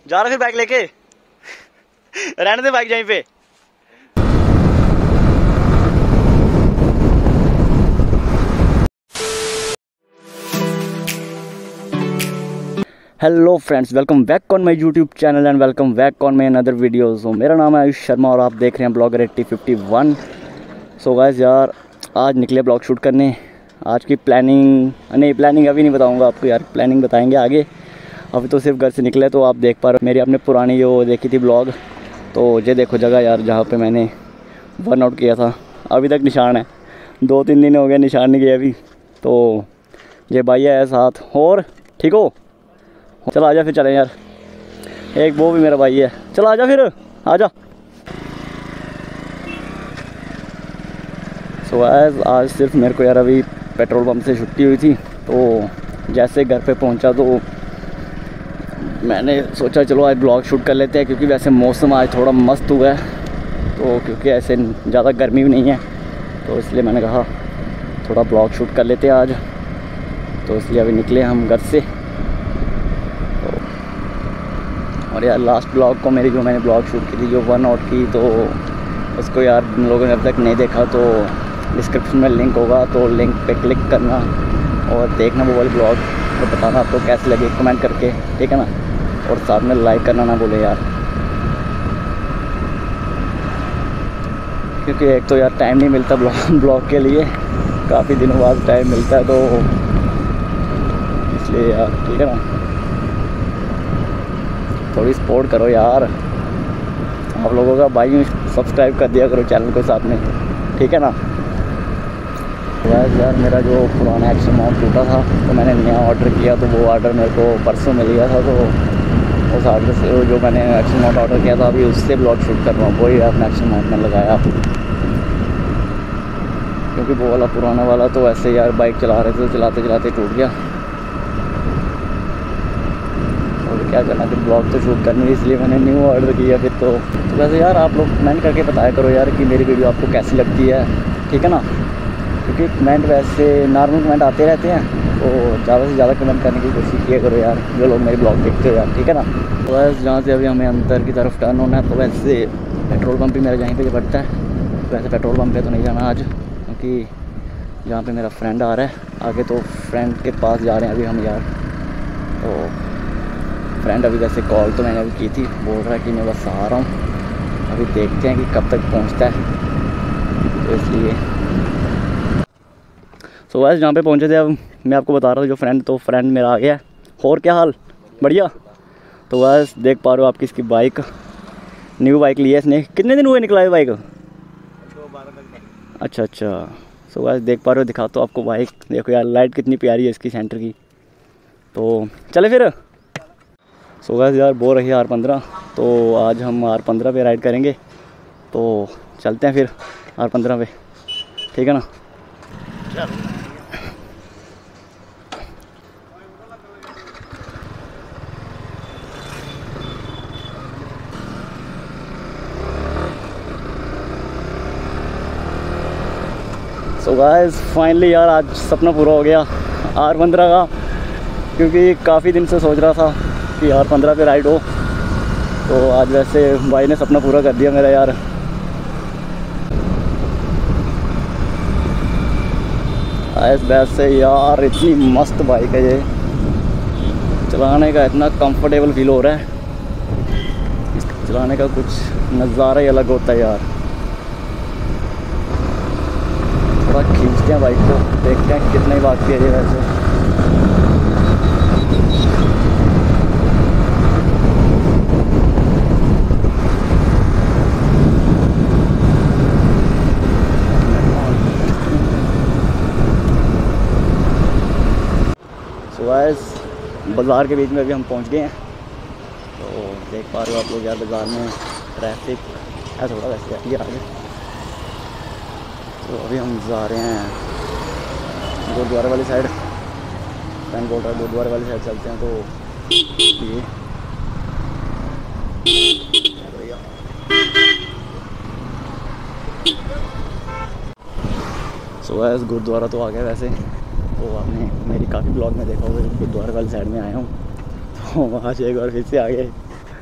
जा रहा फिर बाइक लेके रहने दे बाइक यहीं पे। Hello friends, welcome back on my YouTube channel and welcome back on my another video. So मेरा नाम है आयुष शर्मा और आप देख रहे हैं ब्लॉगर 8051। सो गाइस यार, आज निकले ब्लॉग शूट करने। आज की प्लानिंग अभी नहीं बताऊंगा आपको यार, प्लानिंग बताएंगे आगे। अभी तो सिर्फ घर से निकले तो आप देख पा रहे हो मेरी अपने पुरानी जो देखी थी ब्लॉग। तो ये देखो जगह यार जहाँ पे मैंने बर्नआउट किया था, अभी तक निशान है। 2-3 दिन हो गए निशान नहीं गया अभी। तो ये भाई है साथ। और ठीक हो? चल आजा फिर चलें यार। एक वो भी मेरा भाई है, चल आजा फिर आजा। सो आज सिर्फ मेरे को यार अभी पेट्रोल पंप से छुट्टी हुई थी। तो जैसे घर पे पहुंचा तो मैंने सोचा चलो आज ब्लॉग शूट कर लेते हैं, क्योंकि वैसे मौसम आज थोड़ा मस्त हुआ है। तो क्योंकि ऐसे ज़्यादा गर्मी भी नहीं है तो इसलिए मैंने कहा थोड़ा ब्लॉग शूट कर लेते हैं आज। तो इसलिए अभी निकले हम घर से। और यार लास्ट ब्लॉग को मेरी जो मैंने ब्लॉग शूट की थी जो बर्नआउट की, तो उसको यार जिन लोगों ने अब तक नहीं देखा तो डिस्क्रिप्शन में लिंक होगा, तो लिंक पे क्लिक करना और देखना वो वाली ब्लॉग। तो बताना आपको कैसे लगे कमेंट करके, ठीक है ना। और साथ में लाइक करना ना बोले यार, क्योंकि एक तो यार टाइम नहीं मिलता ब्लॉग के लिए, काफ़ी दिनों बाद टाइम मिलता है, तो इसलिए यार ठीक है ना, थोड़ी सपोर्ट करो यार। आप लोगों का भाई सब्सक्राइब कर दिया करो चैनल को साथ में, ठीक है ना। यार मेरा जो पुराना एक्शन माउंट टूटा था तो मैंने नया ऑर्डर किया, तो वो ऑर्डर मेरे को परसों मिल गया था। तो उस ऑर्डर से जो मैंने एक्शन माउंट ऑर्डर किया था अभी उससे ब्लॉग शूट कर रहा हूँ। वही अपना एक्शन माउंट में लगाया, क्योंकि वो वाला पुराना वाला तो ऐसे यार बाइक चला रहे थे तो चलाते चलाते टूट गया। क्या करना, फिर ब्लॉग तो शूट करनी है, इसलिए मैंने न्यू ऑर्डर किया फिर। तो वैसे यार आप लोग कमेंट करके बताया करो यार कि मेरी वीडियो आपको कैसी लगती है, ठीक है ना। क्योंकि कमेंट वैसे नॉर्मल कमेंट आते रहते हैं, तो ज़्यादा से ज़्यादा कमेंट करने की कोशिश किया करो यार जो लोग मेरे ब्लॉग देखते हो यार, ठीक है ना। तो वैसे जहाँ से अभी हमें अंदर की तरफ टर्न होना है, तो वैसे पेट्रोल पम्प भी मेरा यहीं पर पड़ता है। वैसे पेट्रोल पम्प पर तो नहीं जाना आज, क्योंकि जहाँ पर मेरा फ्रेंड आ रहा है आगे, तो फ्रेंड के पास जा रहे हैं अभी हम यार। तो फ्रेंड अभी वैसे कॉल तो मैंने अभी की थी, बोल रहा है कि मैं बस आ रहा हूँ, अभी देखते हैं कि कब तक पहुँचता है। तो इसलिए सो वैसे जहाँ पे पहुँचे थे अब मैं आपको बता रहा था जो फ्रेंड, तो फ्रेंड मेरा आ गया। और क्या हाल? बढ़िया। तो बस देख पा रहे हो आपकी इसकी बाइक, न्यू बाइक ली है इसने। कितने दिन हुए निकला है बाइक? 2-12 अच्छा। सो वैसे देख पा रहे हो, दिखा तो आपको बाइक। देखो यार लाइट कितनी प्यारी है इसकी सेंटर की। तो चले फिर। सो गाइस यार बोल रही है R15, तो आज हम R15 पे राइड करेंगे। तो चलते हैं फिर R15 पे, ठीक है ना। सो गाइस फाइनली यार आज सपना पूरा हो गया R15 का, क्योंकि काफ़ी दिन से सोच रहा था कि R15 पे राइड हो। तो आज वैसे भाई ने सपना पूरा कर दिया मेरा यार। इस वैसे यार इतनी मस्त बाइक है ये, चलाने का इतना कंफर्टेबल फील हो रहा है, इसको चलाने का कुछ नज़ारा ही अलग होता है यार। थोड़ा खींचते हैं बाइक को, देखते हैं कितने भागती है ये वैसे। बाज़ार के बीच में अभी हम पहुंच गए हैं। तो देख पा रहे हो आप लोग यार बाज़ार में ट्रैफिक है थोड़ा वैसे आगे आगे। तो अभी हम जा रहे हैं गुरुद्वारे वाली साइड। फ्रेंड बोल रहा है गुरुद्वारे वाली साइड चलते हैं। तो ये सो गुरुद्वारा तो आ गया वैसे। तो आपने मेरी काफ़ी ब्लॉग में देखा होगा गुरुद्वारे वाली साइड में आया हूँ, तो वहाँ से एक बार फिर से आ गए।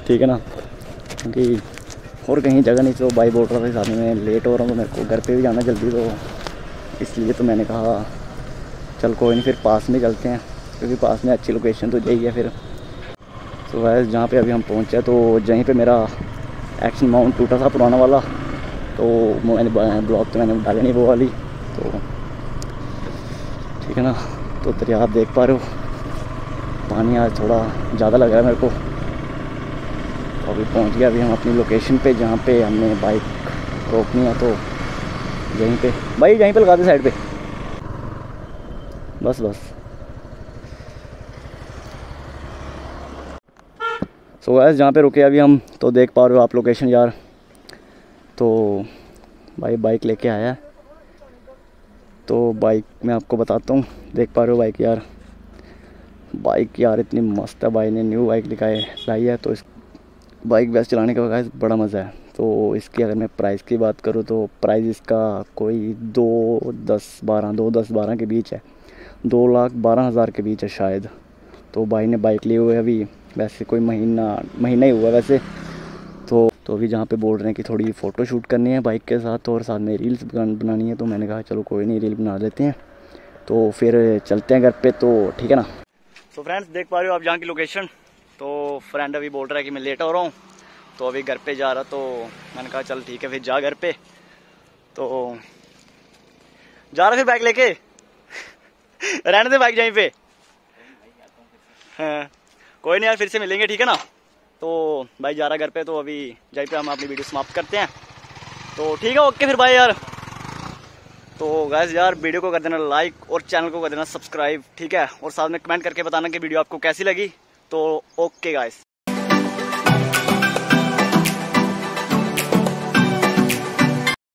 ठीक है ना, क्योंकि और कहीं जगह नहीं। तो भाई बोल रहा था साथ में लेट हो रहा हूँ तो मेरे को घर पे भी जाना जल्दी, तो इसलिए तो मैंने कहा चल कोई नहीं, फिर पास में चलते हैं, क्योंकि पास में अच्छी लोकेशन तो यही है। फिर तो वैसे जहाँ पे अभी हम पहुँचे तो यहीं पे मेरा एक्शन माउंट टूटा था पुराना वाला, तो मैंने ब्लॉग तो मैंने डाली नहीं वो वाली, तो ठीक है ना। तो दरिया आप देख पा रहे हो, पानी आज थोड़ा ज़्यादा लग रहा है मेरे को। तो अभी पहुँच गया अभी हम अपनी लोकेशन पे, जहाँ पे हमने बाइक रोकनी है। तो यहीं पे भाई, यहीं पे लगा दे साइड पे, बस बस। सो गाइस जहाँ पे रुके अभी हम, तो देख पा रहे हो आप लोकेशन यार। तो भाई बाइक लेके आया है, तो बाइक मैं आपको बताता हूँ। देख पा रहे हो बाइक यार, बाइक यार इतनी मस्त है। भाई ने न्यू बाइक लाई है, तो इस बाइक वैसे चलाने का गाइस बड़ा मज़ा है। तो इसकी अगर मैं प्राइस की बात करूँ तो प्राइस इसका कोई 2-10-12 के बीच है, 2,12,000 के बीच है शायद। तो भाई ने बाइक लिए हुए अभी वैसे कोई महीना ही हुआ वैसे। तो अभी जहाँ पे बोल रहे हैं कि थोड़ी फ़ोटो शूट करनी है बाइक के साथ, और साथ में रील्स बनानी है, तो मैंने कहा चलो कोई नहीं, रील बना लेते हैं। तो फिर चलते हैं घर पे, तो ठीक है ना। तो फ्रेंड्स देख पा रहे हो आप यहाँ की लोकेशन। तो फ्रेंड अभी बोल रहा है कि मैं लेट हो रहा हूँ, तो अभी घर पे जा रहा, तो मैंने कहा चल ठीक है फिर जा घर पे। तो जा रहा फिर बाइक लेके रहने दे बाइक यहीं पे। हाँ कोई नहीं यार, फिर से मिलेंगे ठीक है ना। तो भाई जा रहा घर पे, तो अभी यहीं पे हम अपनी वीडियो समाप्त करते हैं। तो ठीक है, ओके फिर बाय यार। तो गाइस यार वीडियो को कर देना लाइक और चैनल को कर देना सब्सक्राइब, ठीक है, और साथ में कमेंट करके बताना कि वीडियो आपको कैसी लगी। तो ओके गाइस।